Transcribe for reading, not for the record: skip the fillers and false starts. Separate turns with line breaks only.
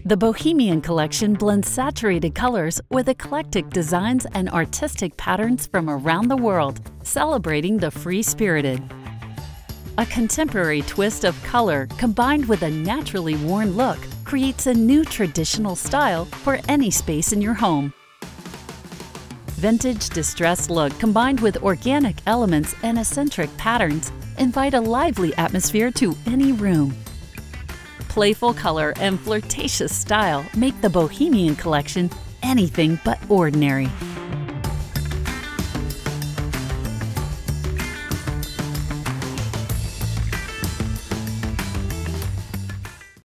The Bohemian Collection blends saturated colors with eclectic designs and artistic patterns from around the world, celebrating the free-spirited. A contemporary twist of color combined with a naturally worn look creates a new traditional style for any space in your home. Vintage distressed look combined with organic elements and eccentric patterns invite a lively atmosphere to any room. Playful color and flirtatious style make the Bohemian Collection anything but ordinary.